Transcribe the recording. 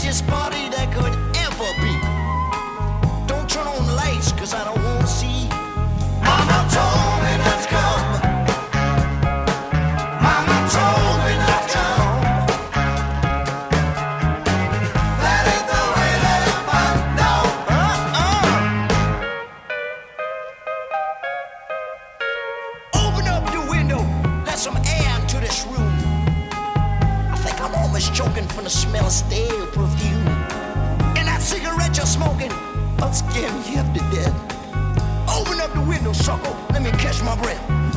greatest party that could ever be. Don't turn on the lights, cause I don't wanna see. Mama told me not to come. Mama told me not to come. That ain't the way that I find out. Open up the window, let some air into this room. I think I'm almost choking from the smell of stale perfume. And that cigarette you're smoking, I'll scare me half to death. Open up the window, sucker, let me catch my breath.